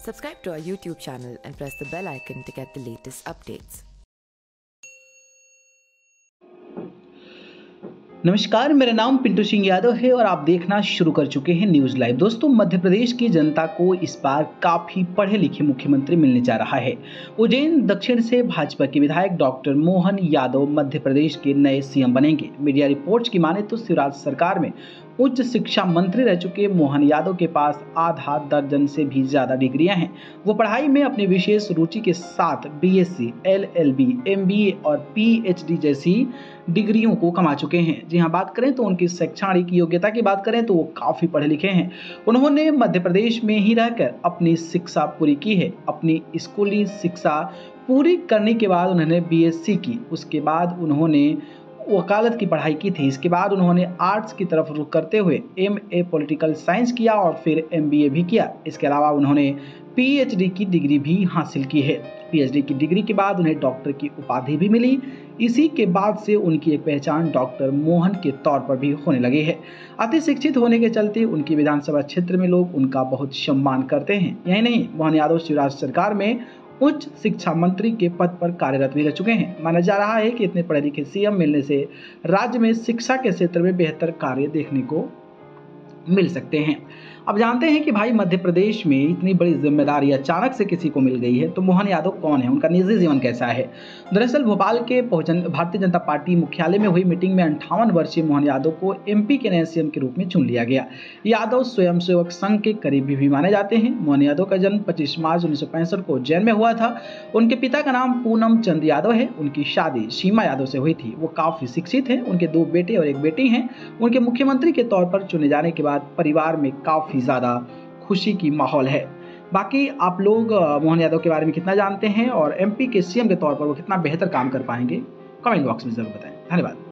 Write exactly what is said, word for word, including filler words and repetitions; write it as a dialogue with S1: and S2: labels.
S1: Subscribe to our YouTube channel and press the bell icon to get the latest updates.
S2: नमस्कार, मेरा नाम पिंटू सिंह यादव है और आप देखना शुरू कर चुके हैं न्यूज़ लाइव। दोस्तों, मध्य प्रदेश की जनता को इस बार काफ़ी पढ़े लिखे मुख्यमंत्री मिलने जा रहा है। उज्जैन दक्षिण से भाजपा के विधायक डॉक्टर मोहन यादव मध्य प्रदेश के नए सीएम बनेंगे। मीडिया रिपोर्ट्स की माने तो शिवराज सरकार में उच्च शिक्षा मंत्री रह चुके मोहन यादव के पास आधा दर्जन से भी ज़्यादा डिग्रियां हैं। वो पढ़ाई में अपनी विशेष रुचि के साथ बीएससी, एलएलबी, एमबीए और पीएचडी जैसी डिग्रियों को कमा चुके हैं। जी हाँ, बात करें तो उनकी शैक्षणिक योग्यता की बात करें तो वो काफ़ी पढ़े लिखे हैं। उन्होंने मध्य प्रदेश में ही रहकर अपनी शिक्षा पूरी की है। अपनी स्कूली शिक्षा पूरी करने के बाद उन्होंने बीएससी की, उसके बाद उन्होंने वकालत की पढ़ाई की थी। इसके बाद उन्होंने आर्ट्स की तरफ रुख करते हुए एमए पॉलिटिकल साइंस किया और फिर एमबीए भी किया। इसके अलावा उन्होंने पीएचडी की डिग्री भी हासिल की है। पीएचडी की डिग्री के बाद उन्हें डॉक्टर की उपाधि भी मिली। इसी के बाद से उनकी एक पहचान डॉक्टर मोहन के तौर पर भी होने लगी है। अति शिक्षित होने के चलते उनकी विधानसभा क्षेत्र में लोग उनका बहुत सम्मान करते हैं। यही नहीं, मोहन यादव शिवराज सरकार में उच्च शिक्षा मंत्री के पद पर कार्यरत भी रह चुके हैं। माना जा रहा है कि इतने पढ़े लिखे सीएम मिलने से राज्य में शिक्षा के क्षेत्र में बेहतर कार्य देखने को मिल सकते हैं। अब जानते हैं कि भाई मध्य प्रदेश में इतनी बड़ी जिम्मेदारी अचानक से किसी को मिल गई है, तो मोहन यादव कौन है, उनका निजी जीवन कैसा है। दरअसल भोपाल के भारतीय जनता पार्टी मुख्यालय में हुई मीटिंग में अंठावन वर्षीय मोहन यादव को एमपी के नए सीएम के रूप में चुन लिया गया। यादव स्वयंसेवक संघ के करीबी भी माने जाते हैं। मोहन यादव का जन्म पच्चीस मार्च उन्नीस सौ पैंसठ को उज्जैन में हुआ था। उनके पिता का नाम पूनम चंद यादव है। उनकी शादी सीमा यादव से हुई थी। वो काफी शिक्षित हैं। उनके दो बेटे और एक बेटी हैं। उनके मुख्यमंत्री के तौर पर चुने जाने के बाद परिवार में काफी ज्यादा खुशी की माहौल है। बाकी आप लोग मोहन यादव के बारे में कितना जानते हैं और एमपी के सीएम के तौर पर वो कितना बेहतर काम कर पाएंगे, कमेंट बॉक्स में जरूर बताएं। धन्यवाद।